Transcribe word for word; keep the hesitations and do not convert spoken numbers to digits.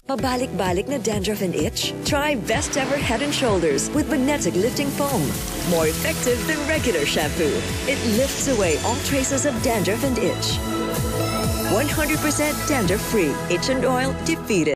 Pabalik-balik na dandruff and itch? Try Best Ever Head and Shoulders with magnetic lifting foam. More effective than regular shampoo. It lifts away all traces of dandruff and itch. one hundred percent dandruff-free. Itch and oil defeated.